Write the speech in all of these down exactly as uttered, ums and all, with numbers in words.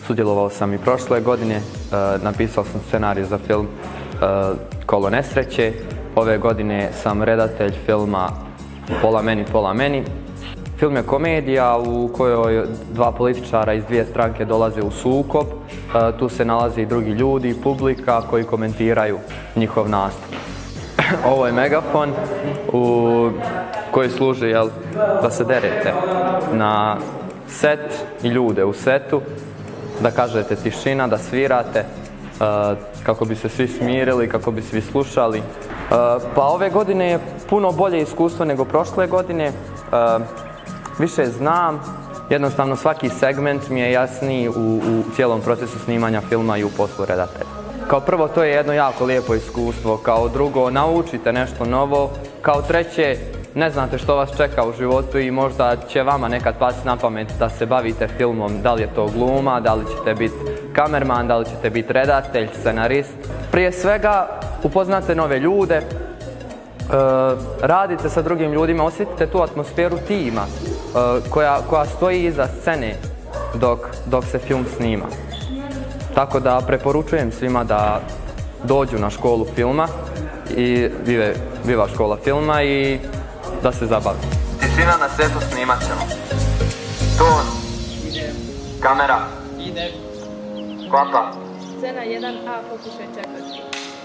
Sudjelovao sam i prošle godine, napisao sam scenarij za film Kolo nesreće. Ove godine sam redatelj filma Pola meni, pola meni. Film je komedija u kojoj dva političara iz dvije stranke dolaze u sukob. Tu se nalaze i drugi ljudi, publika koji komentiraju njihov nastup. Ovo je megafon u koji služi jel, da se derete na set i ljude u setu, da kažete tišina, da svirate, kako bi se svi smirili, kako bi svi slušali. Pa ove godine je puno bolje iskustvo nego prošle godine. Više znam, jednostavno svaki segment mi je jasniji u, u cijelom procesu snimanja filma i u poslu redatelja. Kao prvo, to je jedno jako lijepo iskustvo. Kao drugo, naučite nešto novo. Kao treće, ne znate što vas čeka u životu i možda će vama nekad pasti na pamet da se bavite filmom. Da li je to gluma, da li ćete biti kamerman, da li ćete biti redatelj, scenarist. Prije svega, upoznate nove ljude, e, radite sa drugim ljudima, osjetite tu atmosferu tima e, koja, koja stoji iza scene dok, dok se film snima. Tako da preporučujem svima da dođu na školu filma i Vive, Viva škola filma i da se zabavi. Tišina na setu snimat ćemo. Ton. Kamera. Ide. Klapa. Scena jedan A, pokušaj četvrti.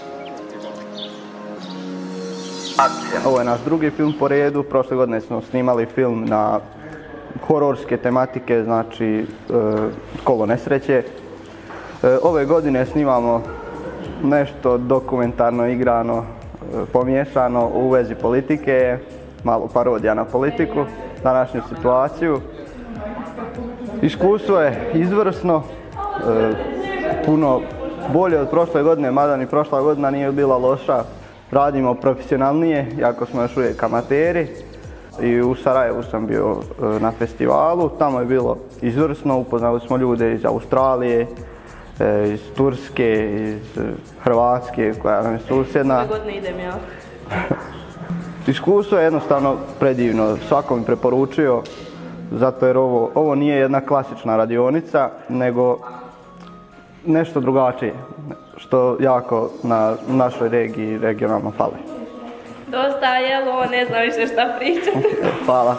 Akcija. Ovo je naš drugi film po redu. Prošle godine smo snimali film na hororske tematike, znači Kolo nesreće. Ove godine snimamo nešto dokumentarno, igrano, pomiješano u vezi politike, malo parodija na politiku, današnju situaciju. Iskustvo je izvrsno, puno bolje od prošle godine, mada ni prošla godina nije bila loša. Radimo profesionalnije, iako smo još uvijek amateri. I u Sarajevu sam bio na festivalu, tamo je bilo izvrsno, upoznali smo ljude iz Australije, iz Turske, iz Hrvatske, koja nam je susjedna. Ove godine idem ja. Iskustvo je jednostavno predivno, svakom preporučio, zato jer ovo, ovo nije jedna klasična radionica, nego nešto drugačije, što jako na našoj regiji regionalno fali. Dosta jelo, ne znam više šta pričati. Hvala.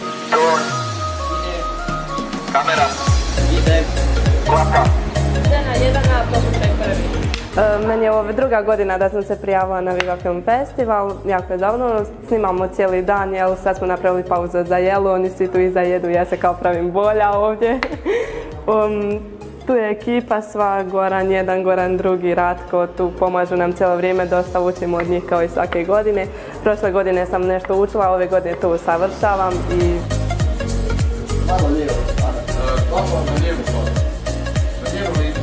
Kamera. Ide. Klapa. Scena jedan A, pokušaj prvi. Meni je ovo druga godina da sam se prijavila na Viva Film Festival, jako je zabavno, snimamo cijeli dan, jel, sad smo napravili pauzu za jelo, oni svi tu iza jedu, ja se kao pravim bolja ovdje. Um, tu je ekipa sva, Goran jedan, Goran drugi, Ratko, tu pomažu nam cijelo vrijeme, dosta učimo od njih kao i svake godine. Prošle godine sam nešto učila, ove godine to usavršavam i... Malo lijevo, Ana. Na lijevu hvala. Na lijevu lijevu.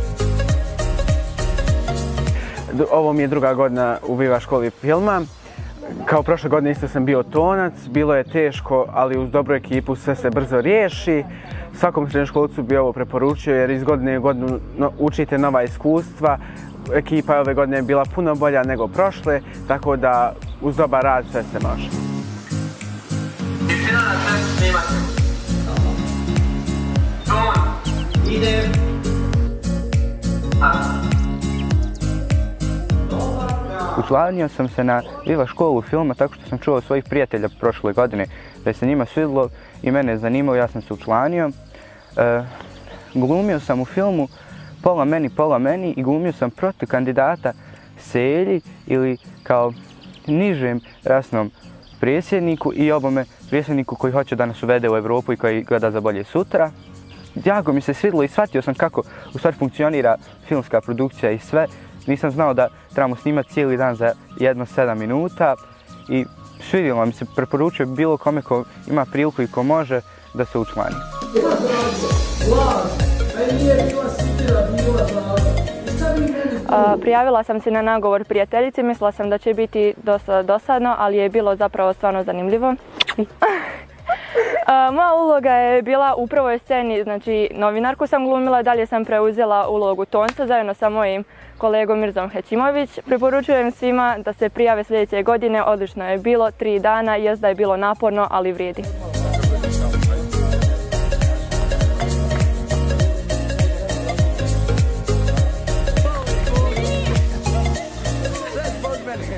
Ovo mi je druga godina u Viva školi filma. Kao prošle godine isto sam bio tonac, bilo je teško, ali uz dobru ekipu sve se brzo riješi. Svakom srednjoškolcu bi ovo preporučio jer iz godine u godinu učite nova iskustva. Ekipa ove godine je bila puno bolja nego prošle, tako da uz dobar rad sve se može. Tišina na setu snimat ćemo. Ton. Ide. Učlanio sam se na Viva školu filma tako što sam čuo od svojih prijatelja prošle godine da se njima svidjelo i mene je zanimalo, ja sam se učlanio. E, glumio sam u filmu Pola meni, pola meni i glumio sam protiv kandidata Selji ili kao nižem rasnom predsjedniku i obome predsjedniku koji hoće da nas uvede u Europu i koji gleda za bolje sutra. Jako mi se svidjelo i shvatio sam kako u stvari funkcionira filmska produkcija i sve. Nisam znao da trebamo snimati cijeli dan za jedno sedam minuta i svidjelo mi se, preporučujem bilo kome ko ima priliku i ko može da se učlani. Prijavila sam se na nagovor prijateljici, mislila sam da će biti dosta dosadno, ali je bilo zapravo stvarno zanimljivo. Moja uloga je bila u prvoj sceni, znači novinarku sam glumila, dalje sam preuzela ulogu tonca zajedno sa mojim kolegom Mirzom Hećimović. Preporučujem svima da se prijave sljedeće godine, odlično je bilo, tri dana, jest da je bilo naporno, ali vrijedi.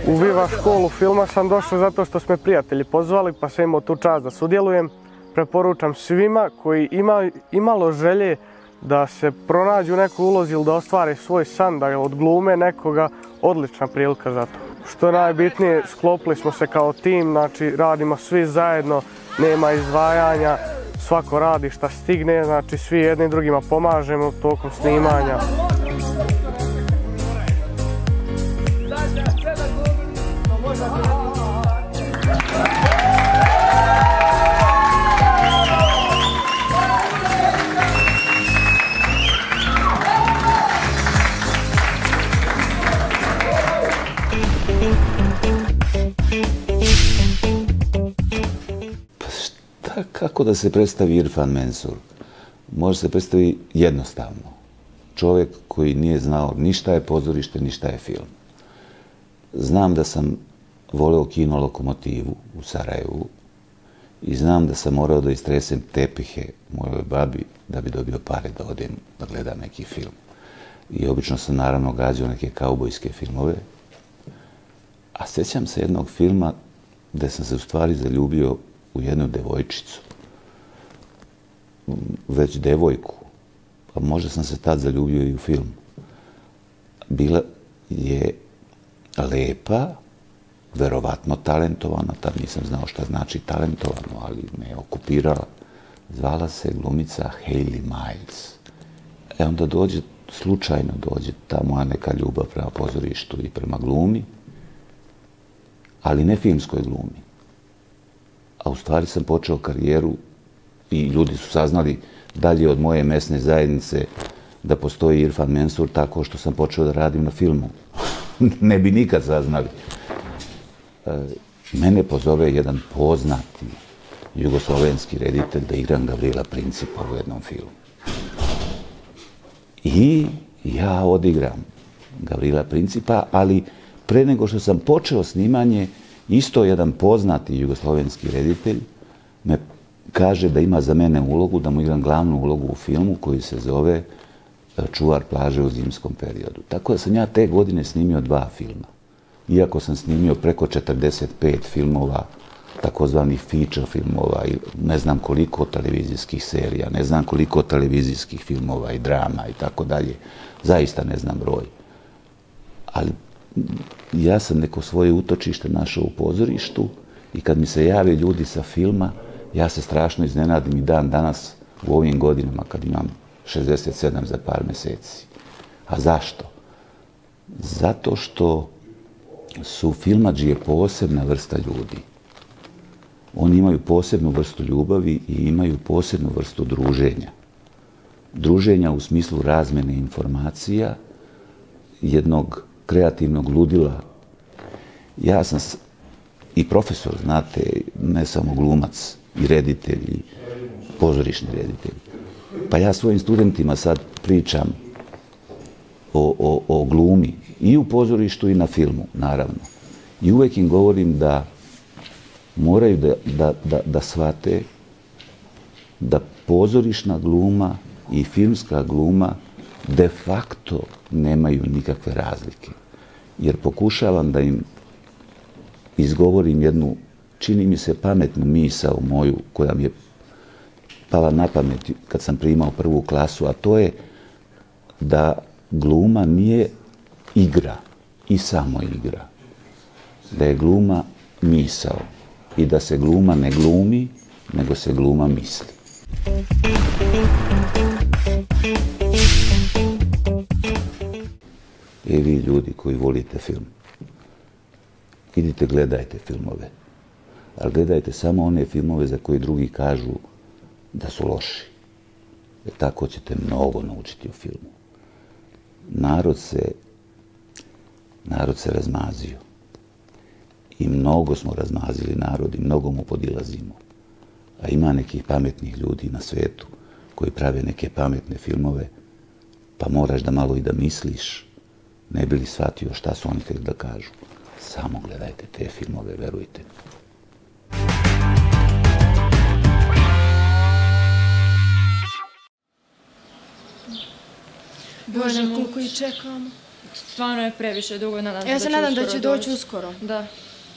U Viva školu filma sam došao zato što su me prijatelji pozvali, pa sam imao tu čast da sudjelujem. Preporučam svima koji ima imalo želje da se pronađu u nekoj ulozi ili da ostvare svoj san, da odglume nekoga, odlična prilika za to. Što je najbitnije, sklopili smo se kao tim, znači radimo svi zajedno, nema izdvajanja, svako radi šta stigne, znači svi jedni drugima pomažemo tokom snimanja. Kako da se predstavi Irfan Mensur? Može se predstaviti jednostavno. Čovjek koji nije znao ni šta je pozorište, ni šta je film. Znam da sam voleo kino Lokomotivu u Sarajevu i znam da sam morao da istresem tepihe mojoj babi da bi dobio pare da odem da gledam neki film. I obično sam naravno gađao neke kaubojske filmove. A sjećam se jednog filma gdje sam se u stvari zaljubio u jednu devojčicu, već devojku, pa možda sam se tad zaljubio i u film. Bila je lepa, verovatno talentovana, tad nisam znao šta znači talentovano, ali me je okupirala. Zvala se glumica Hayley Miles. E onda dođe, slučajno dođe ta moja neka ljubav prema pozorištu i prema glumi, ali ne filmskoj glumi. A u stvari sam počeo karijeru i ljudi su saznali dalje od moje mesne zajednice da postoji Irfan Mensur tako što sam počeo da radim na filmu. Ne bi nikad saznali. Mene pozove jedan poznati jugoslovenski reditelj da igram Gavrila Principa u jednom filmu. I ja odigram Gavrila Principa, ali pre nego što sam počeo snimanje, isto jedan poznati jugoslovenski reditelj me kaže da ima za mene ulogu, da mu igram glavnu ulogu u filmu koji se zove Čuvar plaže u zimskom periodu. Tako da sam ja te godine snimio dva filma. Iako sam snimio preko četrdeset pet filmova, takozvanih feature filmova, i ne znam koliko televizijskih serija, ne znam koliko televizijskih filmova i drama i tako dalje. Zaista ne znam broj. Ali ja sam neko svoje utočište našao u pozorištu i kad mi se jave ljudi sa filma, ja se strašno iznenadim i dan danas u ovim godinama kad imam šezdeset sedam za par mjeseci. A zašto? Zato što su filmadžije posebna vrsta ljudi. Oni imaju posebnu vrstu ljubavi i imaju posebnu vrstu druženja. Druženja u smislu razmjene informacija, jednog kreativnog ludila. Ja sam i profesor, znate, ne samo glumac, i reditelj, i pozorišni reditelj. Pa ja svojim studentima sad pričam o, o, o glumi i u pozorištu i na filmu, naravno. I uvijek im govorim da moraju da, da, da, da shvate da pozorišna gluma i filmska gluma de facto nemaju nikakve razlike. Jer pokušavam da im izgovorim jednu, čini mi se, pametnu misao moju koja mi je pala na pamet kad sam primao prvu klasu, a to je da gluma nije igra i samo igra. Da je gluma misao i da se gluma ne glumi, nego se gluma misli. E vi ljudi koji volite film, idite gledajte filmove, ali gledajte samo one filmove za koje drugi kažu da su loši. Jer tako ćete mnogo naučiti o filmu. Narod se, narod se razmazio. I mnogo smo razmazili narod i mnogo mu podilazimo. A ima nekih pametnih ljudi na svijetu koji prave neke pametne filmove, pa moraš da malo i da misliš, ne bi li shvatio šta su oni htjeli da kažu. Samo gledajte te filmove, verujte mi. Bože, koliko i čekamo. stvarno je previše dugo, nadam se da Ja će se nadam da uskoro će doći uskoro. Da.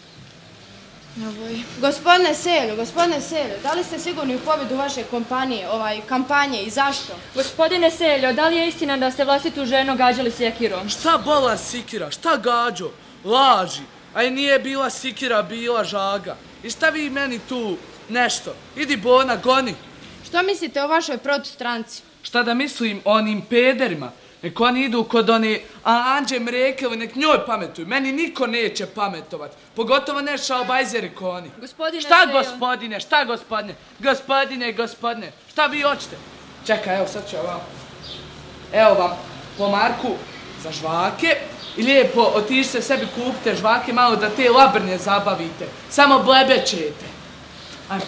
Gospodine Selju, gospodine Selju, da li ste sigurni u pobjedu vaše kompanije, ovaj, kampanje i zašto? Gospodine Seljo, da li je istina da ste vlastitu ženu gađali sjekirom? Šta bola sikira? Šta gađo? Laži. A i nije bila sikira, bila žaga. I šta vi meni tu nešto? Idi Bona, goni. Što mislite o vašoj protustranci? Šta da mislim o onim pederima? Nek oni idu kod one Anđe Mrekele, nek njoj pametuju. Meni niko neće pametovat. Pogotovo ne šalbajzeri ko oni. Gospodine Šta Seljo. gospodine, šta gospodine? Gospodine, gospodine, šta vi hoćete? Čekaj, evo sad ću vam. Evo vam po marku za žvake. I lijepo otišite sebi kupite žvake malo da te labrnje zabavite. Samo blebećete. Ajmo.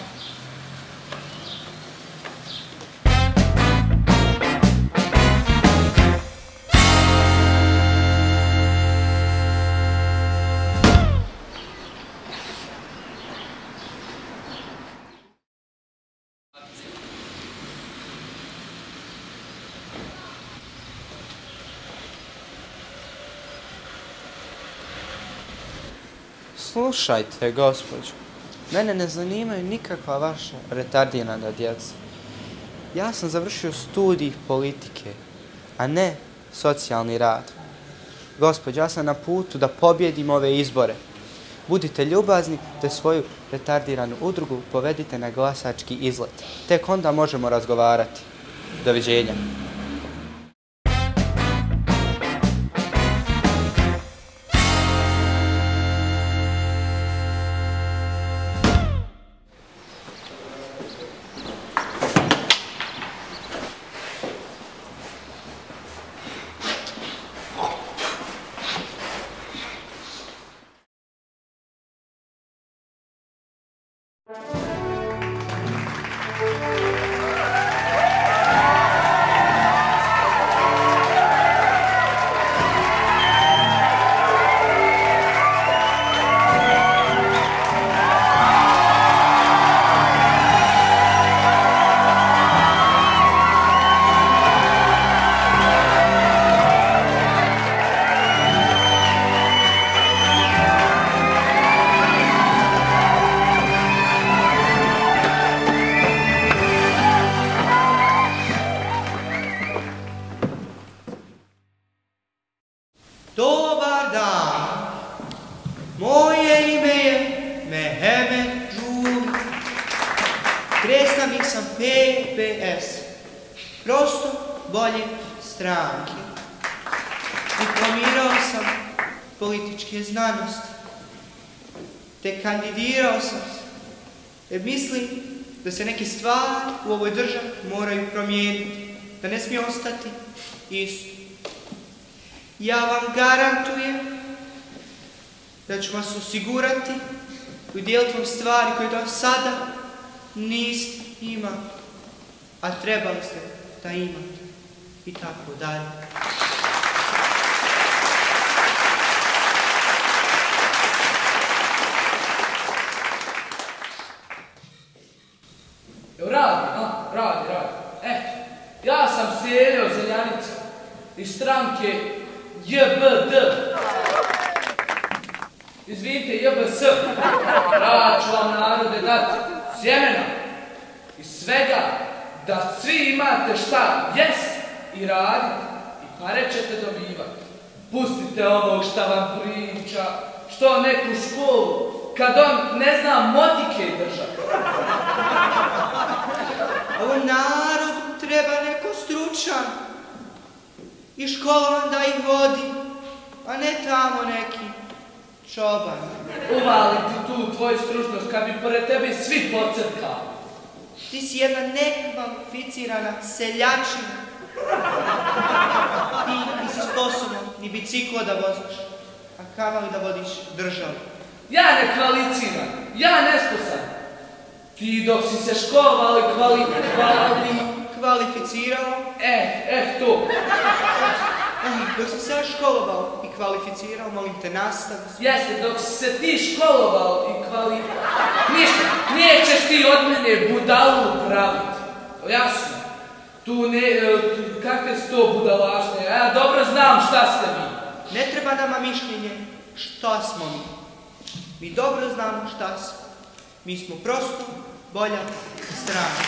Slušajte, gospođo, mene ne zanimaju nikakva vaša retardirana djeca. Ja sam završio studij politike, a ne socijalni rad. Gospođo, ja sam na putu da pobjedim ove izbore. Budite ljubazni te svoju retardiranu udrugu povedite na glasački izlet. Tek onda možemo razgovarati. Doviđenja. Dobar dan, moje ime je Mehmet Đuri, predstavnik sam P P S, prosto bolje stranke. Diplomirao sam političke znanosti, te kandidirao sam se, jer mislim da se neke stvari u ovoj državi moraju promijeniti, da ne smije ostati isto. Ja vam garantujem da ću vas osigurati i udjeliti vam stvari koje do sada niste imali, a trebali ste da imate i tako dalje. Evo radi, a? Radi, radi. E, ja sam Seljo Zeljanica iz stranke J B D. Izvinite, J B S. Ja ću vam narode dati sjemena i svega da svi imate šta jest i raditi i pare ćete dobivati. Pustite ovog šta vam priča, što neku školu, kad on ne zna motike držati. Ovo narod treba neko stručan i školovan da ih vodi, a ne tamo neki čoban. Uvali ti tu tvoju stručnost kad bi pored tebe svi pocrkali. Ti si jedna nekvalificirana seljačina. Ti nisi sposoban ni biciklo da voziš, a kamali da vodiš državu. Ja ne kvaliciram, ja nesposan. Ti dok si se školovali kvali... kvali... Kvalificirao? Eh, eh, to. Dok si se ja školovao i kvalificirao, molim te nastavi. Jeste, dok si se ti školovao i kvali... Ništa, nećeš ti od mene budalu praviti. Jasno. Tu ne... Tu, kakve su to budalašne? Ja dobro znam šta ste vi. ne treba nama mišljenje šta smo mi. Mi dobro znamo šta smo. Mi smo prosto bolja strana.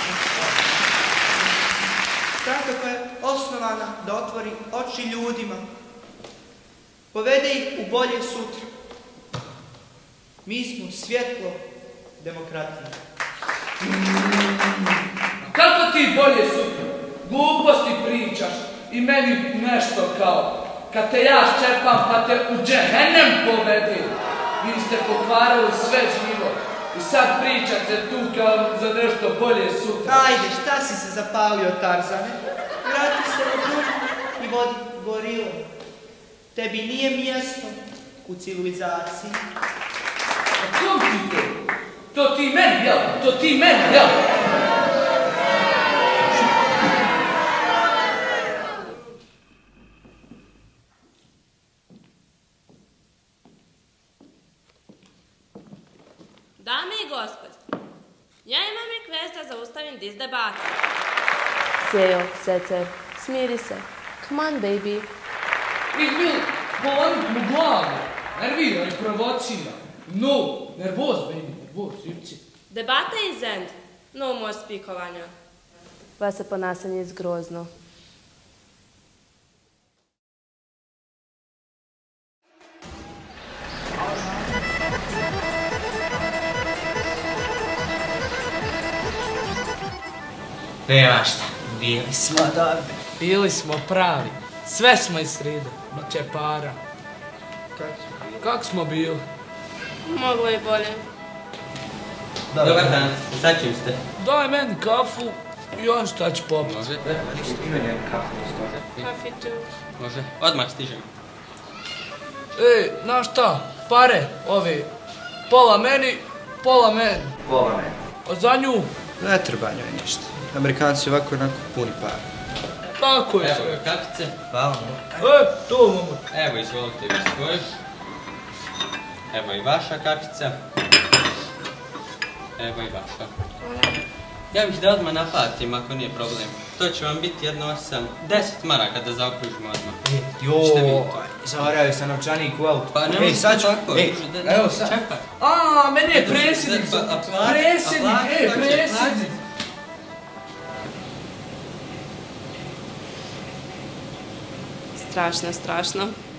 Stranka koja je osnovana da otvori oči ljudima, povede ih u bolje sutra. Mi smo svjetlo demokratije. Kako ti bolje sutra? Gluposti pričaš i meni nešto kao kad te ja ščepam pa te u džehennem povedem. Vi ste pokvarili sve život i sad pričate tu kao za nešto bolje sutra. Ajde, šta si se zapalio, Tarzane? Vrati se u džunglu i vodi gorilu. Tebi nije mjesto u civilizaciji. A kom ti to? To ti meni, jel? To ti meni, jel? Dame i gospodo, ja imam request da zaustavim dis debatu. Sjejo, Secer, smiri se. Come on, baby. Ich will polomit mu glavu. Nervira i provocira. No, nervoz, baby, nervoz, živci. Debata is end. No more spikovanja. Vaše ponašanje je zgrozno. Nema šta, bili smo dobri. Bili smo pravi. Sve smo iz srede. Biće para. Kako smo bili? Moglo je bolje. Dobar dan, za čim ste? Daj meni kafu i on šta će popiti. Može, ništa, ima jedan kafu isto. Kafi tu. Može, odmah stižem. Ej, znaš šta? Pare, ove, pola meni, pola meni. Pola meni. A za nju? Ne treba njoj ništa. Amerikanci ovako onako puni para. Tako je. Evo kafice. Hvala mu. E, to mogu. Evo, izvolite vi svoju. Evo i vaša kafica. Evo i vaša. Ja bih da odmah naplatim ako nije problem. To će vam biti jedno osam, deset maraka da zaokružimo odmah. Joj, zavaraju sa novčanik u auto. Pa ne Ej, sad ću, tako. ej, evo sad. Čekaj. A, meni je predsjednik. Predsjednik, ej, predsjednik. Strašno, strašno.